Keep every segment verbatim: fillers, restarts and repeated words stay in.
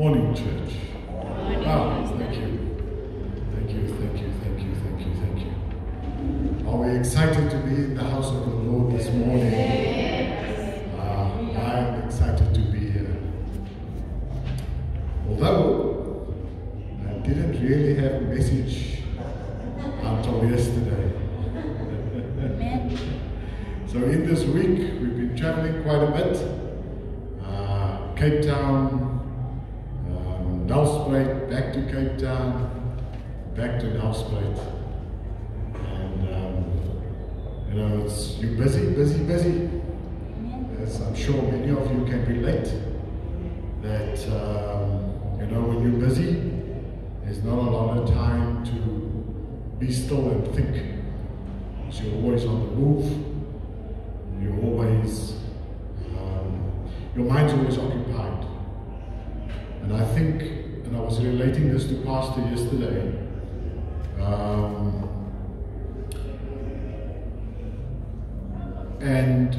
Morning, church. Ah, thank you. Thank you, thank you, thank you, thank you, thank you. Are we excited to be in the house of the Lord this morning? Uh, I'm excited to be here. Although I didn't really have a message until yesterday. So in this week, we've been traveling quite a bit. Uh, Cape Town, Nelspruit, back to Cape Town, back to Nelspruit. And, um, you know, it's, you're busy, busy, busy. As I'm sure many of you can relate, that, um, you know, when you're busy, there's not a lot of time to be still and think. So you're always on the move. You're always, um, your mind's always occupied. And I think, and I was relating this to Pastor yesterday, um, and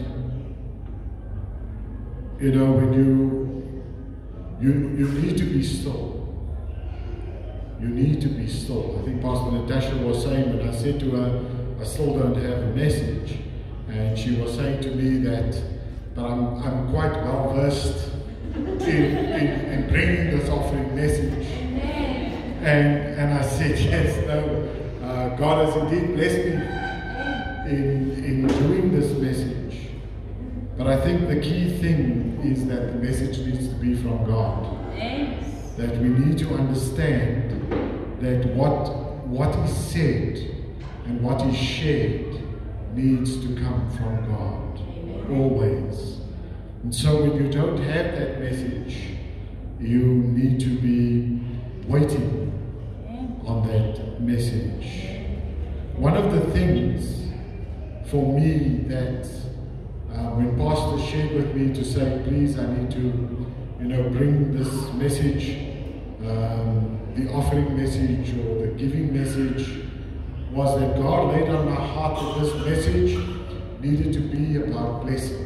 you know, when you, you you need to be still. You need to be still. I think Pastor Natasha was saying, when I said to her, I still don't have a message, and she was saying to me that, but I'm I'm quite well versed In, in, in bringing this offering message. And and I said, yes, no, uh, God has indeed blessed me in, in doing this message. But I think the key thing is that the message needs to be from God. That we need to understand that what, what is said and what is shared needs to come from God, always. And so when you don't have that message, you need to be waiting on that message. One of the things for me that uh, when Pastor shared with me to say, please, I need to, you know, bring this message, um, the offering message or the giving message, was that God laid on my heart that this message needed to be about blessing.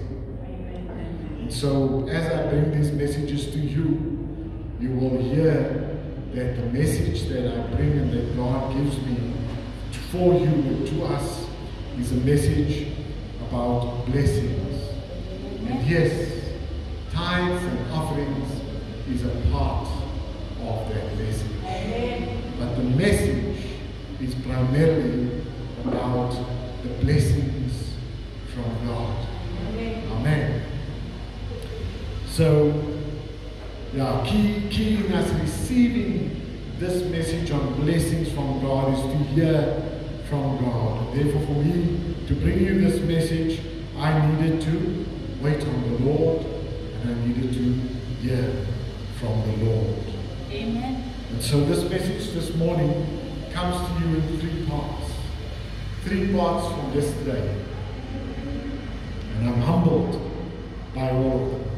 So as I bring these messages to you, you will hear that the message that I bring and that God gives me for you and to us is a message about blessings. And yes, tithes and offerings is a part of that message. But the message is primarily about the blessings from God. Amen. So, yeah, key, key in us receiving this message on blessings from God is to hear from God. Therefore, for me to bring you this message, I needed to wait on the Lord, and I needed to hear from the Lord. Amen. And so this message this morning comes to you in three parts. Three parts from yesterday. And I'm humbled by all of them.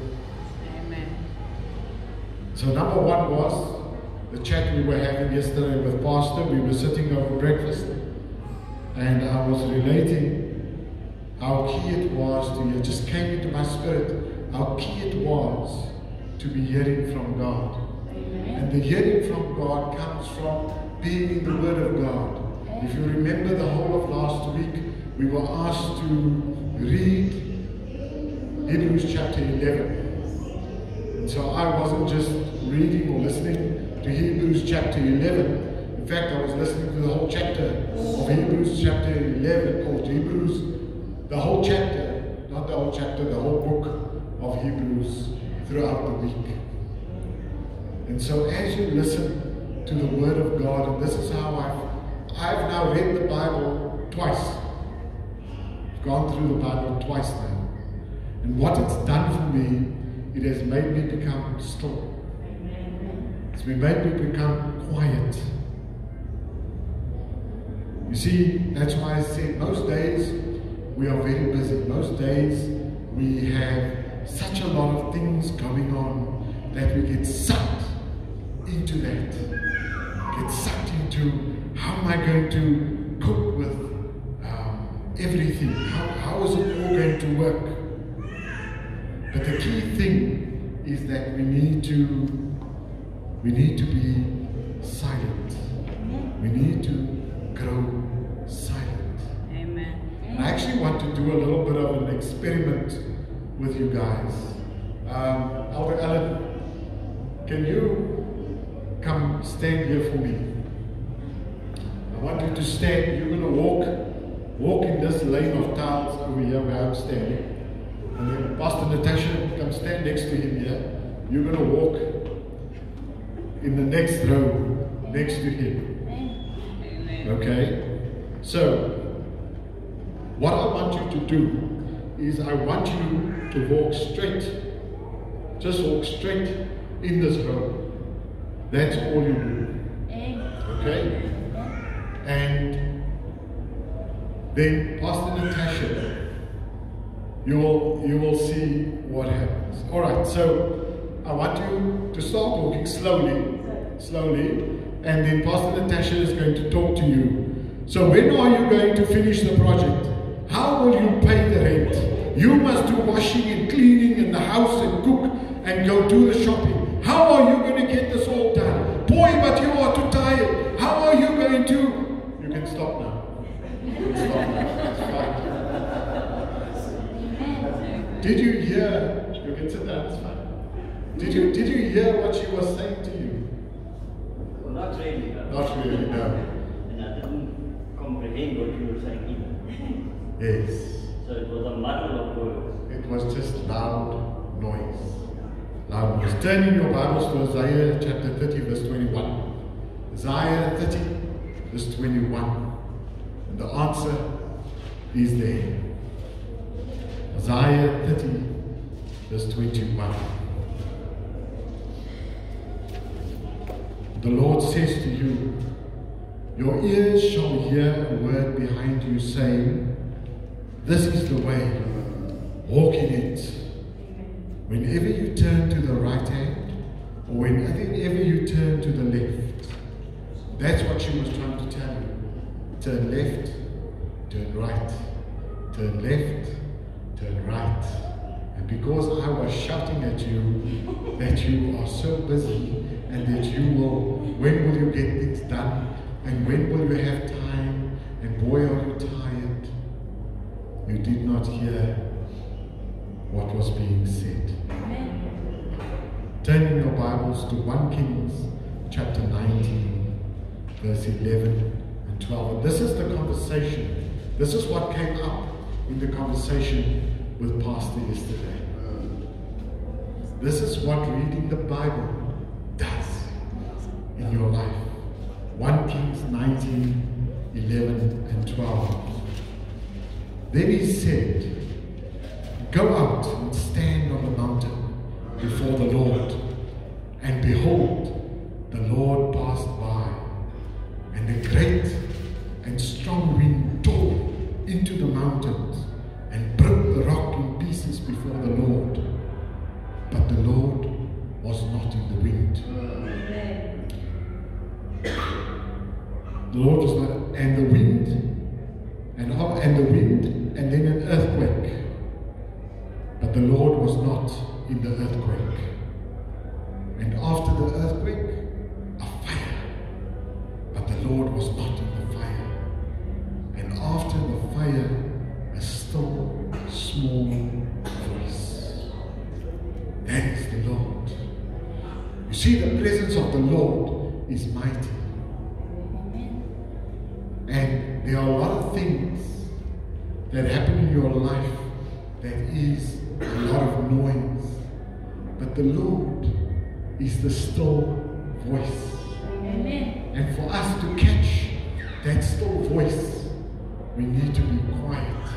So number one was the chat we were having yesterday with Pastor. We were sitting over breakfast, and I was relating how key it was to, it just came into my spirit, how key it was to be hearing from God. Amen. And the hearing from God comes from being in the Word of God. If you remember the whole of last week, we were asked to read Hebrews chapter eleven. So I wasn't just reading or listening to Hebrews chapter eleven. In fact, I was listening to the whole chapter of Hebrews chapter eleven, or Hebrews, the whole chapter, not the whole chapter, the whole book of Hebrews throughout the week. And so as you listen to the Word of God, and this is how I've, I've now read the Bible twice. I've gone through the Bible twice now. And what it's done for me, it has made me become still. It's made me become quiet. You see, that's why I said most days we are very busy. Most days we have such a lot of things going on that we get sucked into that. Get sucked into how am I going to cope with um, everything? How, how is it all going to work? But the key thing is that we need to we need to be silent. We need to grow silent. Amen. And I actually want to do a little bit of an experiment with you guys. Um, Elder Alan, can you come stand here for me? I want you to stand. You're going to walk, walk in this lane of tiles over here where I'm standing. And then Pastor Natasha, come stand next to him here. You're going to walk in the next row next to him. Amen. Okay? So, what I want you to do is I want you to walk straight. Just walk straight in this row. That's all you do. Okay? And then Pastor Natasha, you will you will see what happens. Alright, so I want you to start walking slowly, slowly, and then Pastor Natasha is going to talk to you. So when are you going to finish the project? How will you pay the rent? You must do washing and cleaning in the house and cook and go do the shopping. How are you going to get this all done? Boy, but you are too tired. How are you going to? You can stop now. You can stop now. It's fine. Did you hear? You can sit down. It's fine. Did you Did you hear what she was saying to you? Well, not really. No. Not really. No. And I didn't comprehend what you were saying either. Yes. So it was a muddle of words. It was just loud noise. Loud noise. Turn in your Bibles to Isaiah chapter thirty, verse twenty-one. Isaiah thirty, verse twenty-one. And the answer is there. Isaiah thirty, verse twenty-one. The Lord says to you, your ears shall hear a word behind you saying, this is the way, walk in it. Whenever you turn to the right hand, or whenever you turn to the left, that's what she was trying to tell you. Turn left, turn right, turn left, turn right. And because I was shouting at you that you are so busy and that you will, when will you get things done? And when will you have time? And boy, are you tired. You did not hear what was being said. Amen. Turn in your Bibles to First Kings chapter nineteen, verse eleven and twelve. And this is the conversation. This is what came up in the conversation with Pastor yesterday. This is what reading the Bible does in your life. First Kings nineteen, eleven and twelve. Then he said, go out and stand on the mountain before the Lord. And behold, the Lord passed by, and a great and strong wind tore into the mountains and broke the rock in pieces before the Lord. But the Lord was not in the wind. The Lord was not, and the wind, and, and the wind, and then an earthquake. But the Lord was not in the earthquake. And after the earthquake, a fire. But the Lord was not in the fire. And after the fire, a still small voice. That is the Lord. You see, the presence of the Lord is mighty. And there are a lot of things that happen in your life that is a lot of noise. But the Lord is the still voice. Amen. And for us to catch that still voice, we need to be quiet.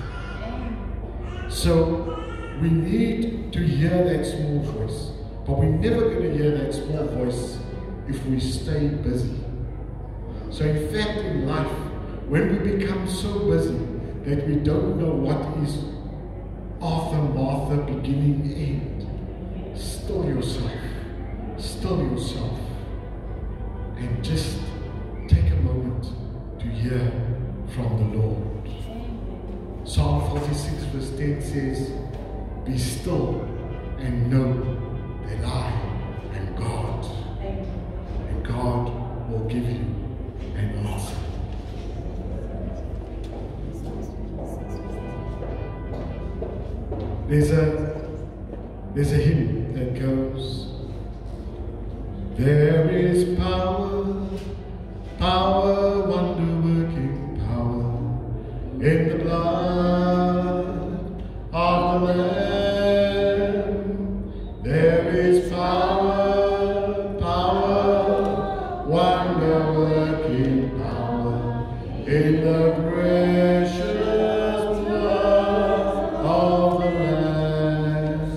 So we need to hear that small voice. But we're never going to hear that small voice if we stay busy. So in fact, in life, when we become so busy that we don't know what is Arthur, Martha, beginning, end, still yourself, still yourself, and just take a moment to hear from the Lord. Psalm forty-six verse ten says, be still and know that I am God. God will give you an answer. There's a, there's a hymn that goes, there is power, power, wonder-working power in the blood of the Lamb. There is power, power, wonder-working power in the precious blood of the Lamb.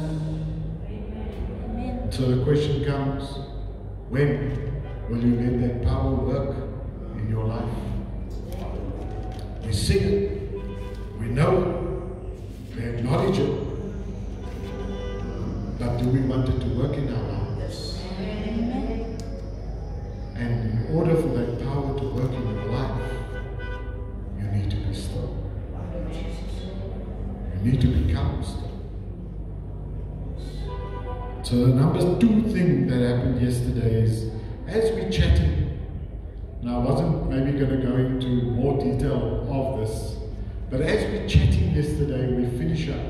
So the question comes, when will you let that power work in your life? We sing it, we know it, we acknowledge it, but do we want it to work in our lives? And in order for that power to work in your life, you need to be still. You need to become still. So the number two thing that happened yesterday is, as we chatted, and I wasn't maybe going to go into more detail of this, but as we chatting yesterday, we finish up.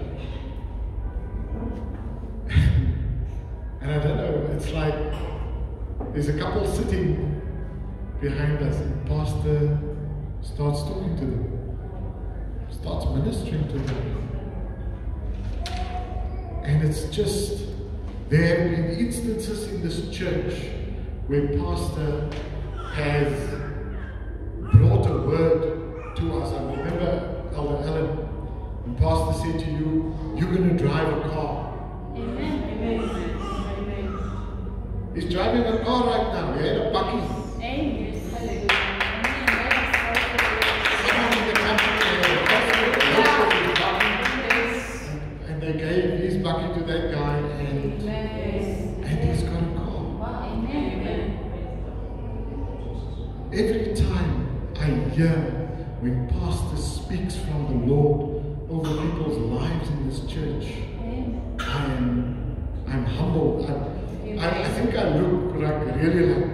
And I don't know, it's like there's a couple sitting behind us, and Pastor starts talking to them, starts ministering to them. And it's just, there have been instances in this church where Pastor has brought a word to us. I remember Elder Ellen, when Pastor said to you, you're going to drive a car. Amen. Amen. He's driving a car right now. He had a bucky. Amen. Someone in the company had a bucky, and they gave his bucky to that guy, and, and he's got a car. Amen. Every time I hear when Pastor speaks from the Lord over people's lives in this church, I am I'm humbled. I, I, I think I look like really like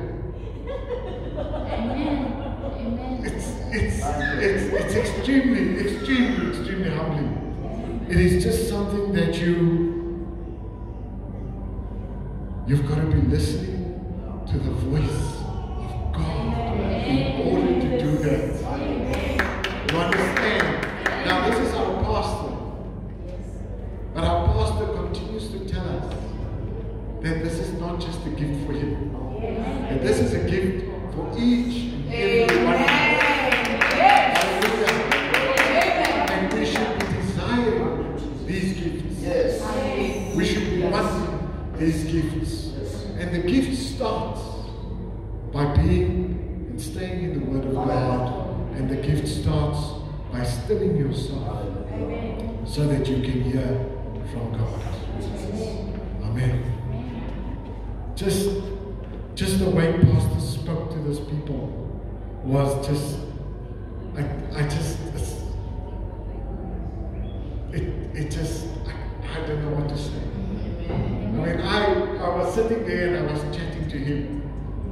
it's it's it's it's extremely, extremely, extremely humbling. It is just something that you you've got to be listening to the voice of God in order to do that. You understand? Now this is our pastor. But our pastor continues to tell us that this is not just a gift for him. That this is a gift for each and every one of us. Hallelujah. And we should be desiring these gifts. Yes. We should be wanting these gifts. And the gift starts by being and staying in the Word of God. And the gift starts by stilling yourself so that you can hear from God. Amen. Just, just the way Pastor spoke to those people was just, I, I just, it, it just, I, I don't know what to say. I mean, I, I was sitting there and I was chatting to him,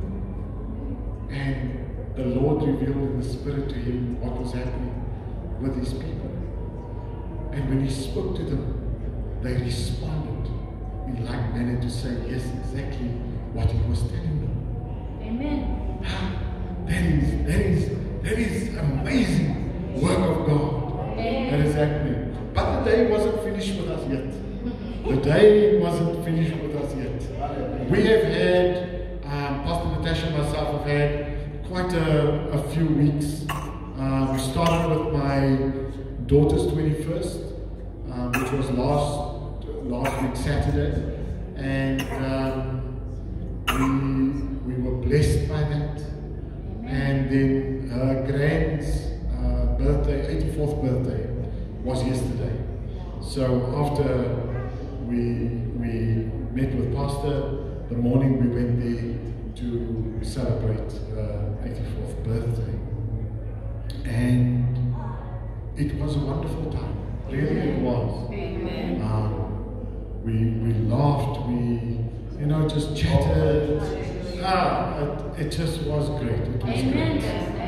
and the Lord revealed in the Spirit to him what was happening with his people. And when he spoke to them, they responded in like manner to say, yes, exactly what he was telling them. Amen. That is, that is, that is amazing work of God. Amen. That is happening. But the day wasn't finished with us yet. The day wasn't finished with us yet. We have had, um, Pastor Natasha and myself have had quite a, a few weeks. Um, we started with my daughter's twenty-first, um, which was last last week Saturday, and um, we we were blessed by that. And then her grand's uh, birthday, eighty-fourth birthday, was yesterday. So after we we met with Pastor, the morning we went there to celebrate her eighty-fourth birthday. And it was a wonderful time. Really it was. Amen. Um, we, we laughed, we, you know, just chatted. ah, it, it just was great. It was Amen. great.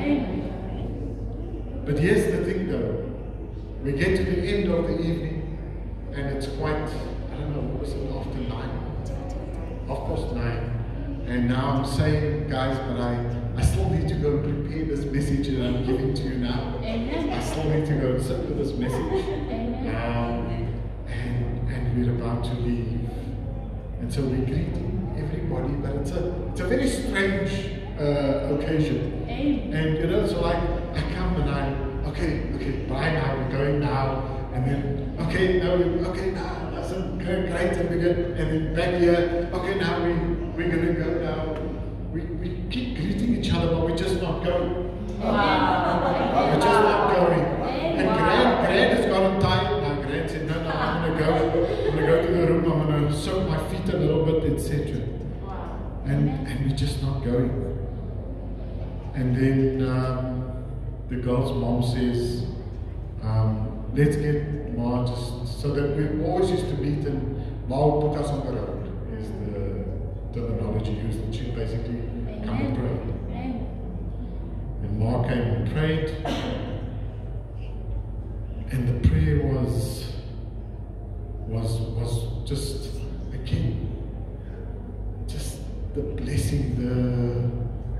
Amen. But here's the thing though. We get to the end of the evening and it's quite, I don't know, what was it, after nine? Half past nine. And now I'm saying, guys, but I, I still need to go prepare this message that I'm giving to you now. Amen. I still need to go and sit with this message. Amen. Um, and, and we're about to leave. And so we're greeting everybody, but it's a, it's a very strange uh, occasion. Amen. And you know, so like, I come and I, okay, okay, bye now, we're going now. And then, okay, now we, okay, now, that's great, great, and we go, and then back here, okay, now we, we're going to go now. We, we keep greeting each other, but we're just not going. Wow. We're just not going. And Grant, Grant has gotten tired. Now Grant said, no, no, I'm going to go. I'm going to go to the room, I'm going to soak my feet a little bit, et cetera. Wow. And, and we're just not going. And then um, the girl's mom says, um, let's get Ma just, so that we always used to meet and Ma would put us on the road, is the terminology used, and she'd basically come and pray. Amen. And Ma came and prayed, and the prayer was, was, was just, again, just the blessing, the,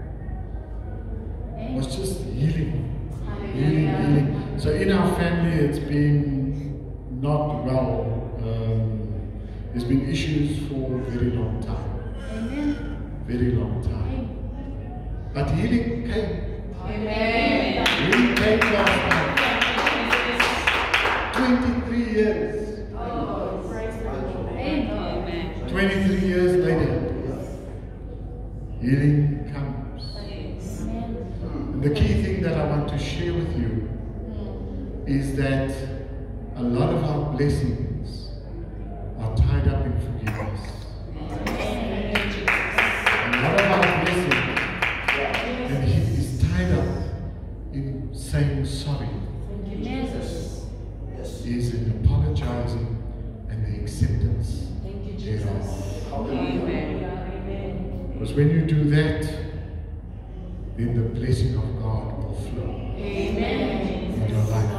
was just healing, healing, healing. So in our family, it's been not well. Um, there's been issues for a very long time, Amen. very long time. But healing came. Amen. Healing came last night. twenty-three years. Oh, praise the Lord. Amen. twenty-three years later, healing comes. And the key thing that I want to share with you is that a lot of our blessings are tied up in forgiveness. A lot of our blessings, and he is tied up in saying sorry. Jesus. Is in apologizing and the acceptance thereof. Amen. Because when you do that, then the blessing of God will flow Amen. in your life.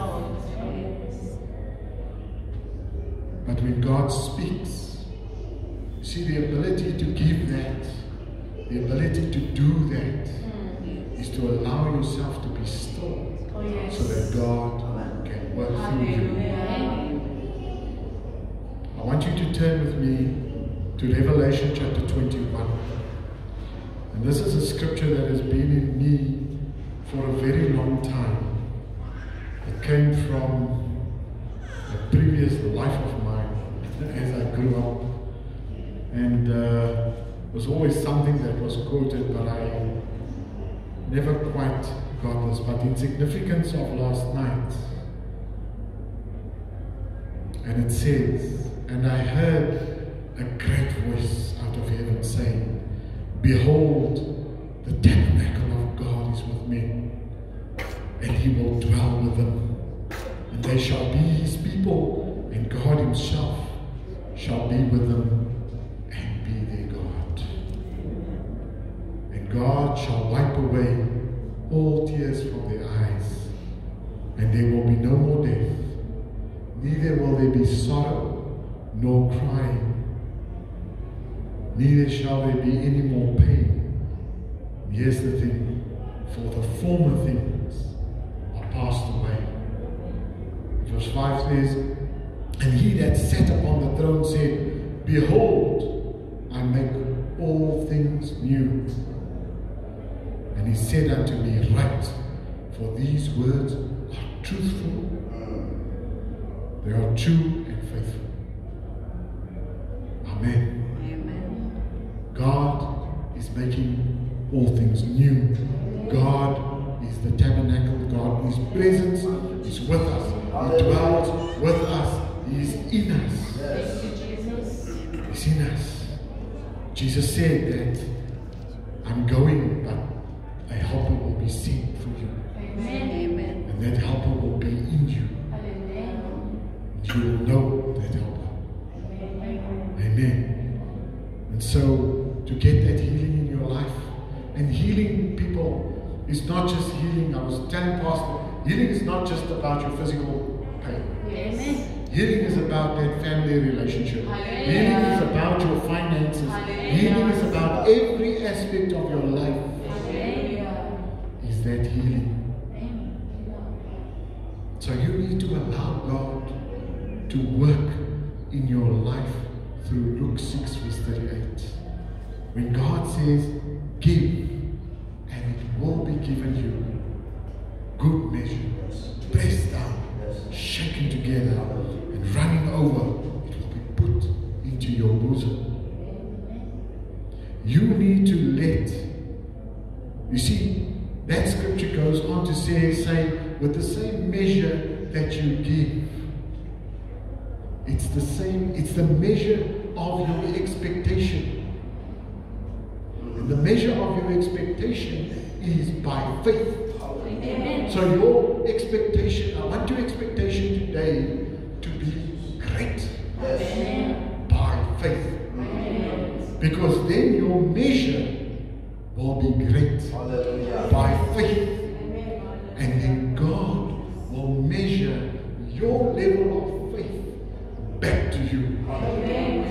But when God speaks, you see, the ability to give that, the ability to do that, is to allow yourself to be still so that God can work through you. I want you to turn with me to Revelation chapter twenty-one. And this is a scripture that has been in me for a very long time. It came from a previous life of mine as I grew up. And uh, it was always something that was quoted, but I never quite got this. But in significance of last night, and it says, and I heard a great voice out of heaven saying, behold, the tabernacle of God is with men, and he will dwell with them, and they shall be his people, and God himself shall be with them and be their God. And God shall wipe away all tears from their eyes, and there will be no more death, neither will there be sorrow nor crying, neither shall there be any more pain. And here's the thing, for the former things are passed away. Verse five says, and he that sat upon the throne said, behold, I make all things new. And he said unto me, write, for these words are truthful, they are true and faithful. Amen. God is making all things new. God is the tabernacle. God, his presence is with us. He dwells with us. He is in us. He's in us. Jesus said that I'm going, but a helper will be sent for you. Amen. And that helper will be in you. And you will know that helper. Amen. And so, to get that healing in your life, is not just healing. I was telling Pastor, healing is not just about your physical pain. Amen. Healing is about that family relationship. Hallelujah. Healing is about your finances. Hallelujah. Healing is about every aspect of your life. Hallelujah. Is that healing? Amen. So you need to allow God to work in your life through Luke six verse thirty-eight. When God says, give, and it will be given you. Good measure, pressed down, shaken together, and running over, it will be put into your bosom. You need to let, you see, that scripture goes on to say, say, with the same measure that you give, it's the same, it's the measure of your expectation. And the measure of your expectation is by faith. Amen. So your expectation, I want your expectation today to be great. Amen. By faith. Amen. Because then your measure will be great. Hallelujah. By faith. And then God will measure your level of faith back to you. Amen.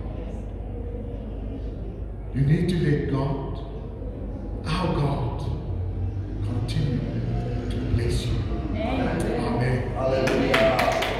You need to let God, our God, continue to bless you. Amen. Amen. Hallelujah.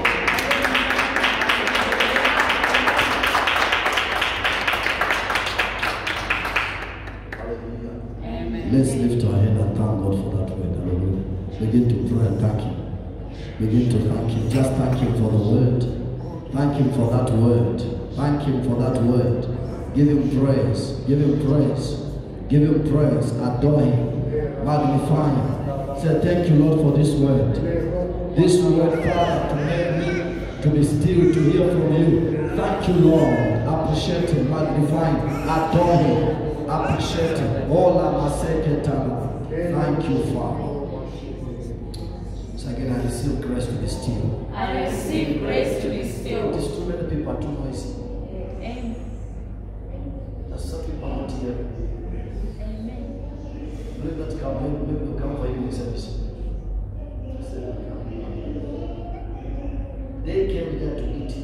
Hallelujah. Amen. Let's lift our hand and thank God for that word. Hallelujah. Begin to pray and thank Him. Begin to thank Him. Just thank Him for the word. Thank Him for that word. Thank Him for that word. Give Him praise. Give Him praise. Give Him praise. Adore Him. Magnify Him. Say, thank you, Lord, for this word. This word, Father, to make me to be still, to hear from you. Thank you, Lord. Appreciate Him. Magnify Him. Adore Him. Appreciate Him. All Thank you, Father. So again, I receive grace to be still. I receive grace to be still. There's too many people are too noisy. Amen. There's some people out here. Amen. Maybe not come, maybe, maybe they'll come for evening service. They came there to eat.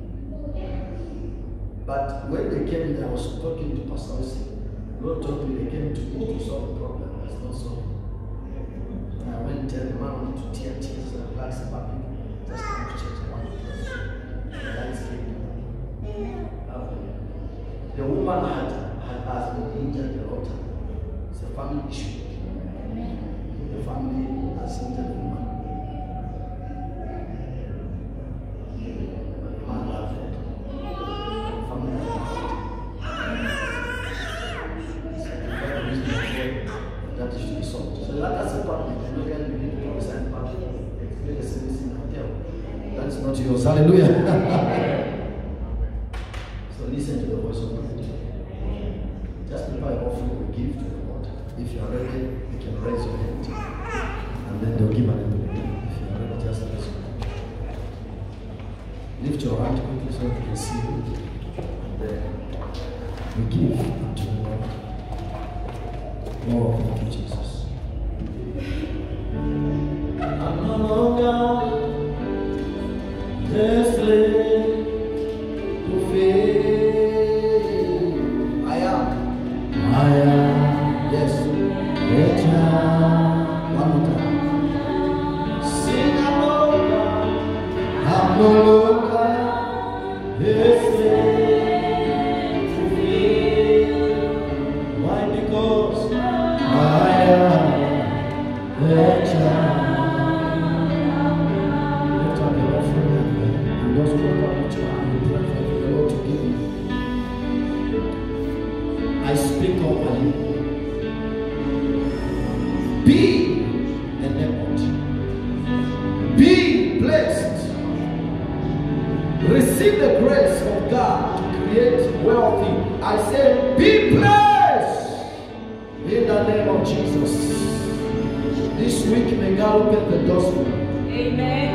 But when they came there, I was talking to Pastor Wellesley. Lord told me they came to eat to solve the problem. That's not solved. And I went and tell the man I wanted to tear tears and relax about people. Just come to church. I want to pray. And that's came. The woman had, had asked me to injure the altar. It's a family issue. The family has injured the woman. But the man loved it. The family has loved it. So the very reason I said that is to be solved. So that, that's a public. You look at it, you need to prophesy in public. Explain the service in the hotel. That's not yours. Hallelujah. So listen to the voice of God. Just prepare your offering we give to the Lord. If you are ready, you can raise your hand. And then they'll give an envelope. If you are ready, just raise your hand. Lift your hand quickly so you can see you. And then we give unto the Lord. Oh, thank you, Jesus. I'm no longer the slave to fail. I am. I am. Yes. The child. One more time. Sing I'm no longer. I'm no longer the slave to fail. Why? Because I am the child. Lift up your offering and those who are going to hand, pray for the Lord to give you. I speak over you. Be enabled. Be blessed. Receive the grace of God to create wealthy. I say, be blessed in the name of Jesus. This week, may God open the doors for you. Amen.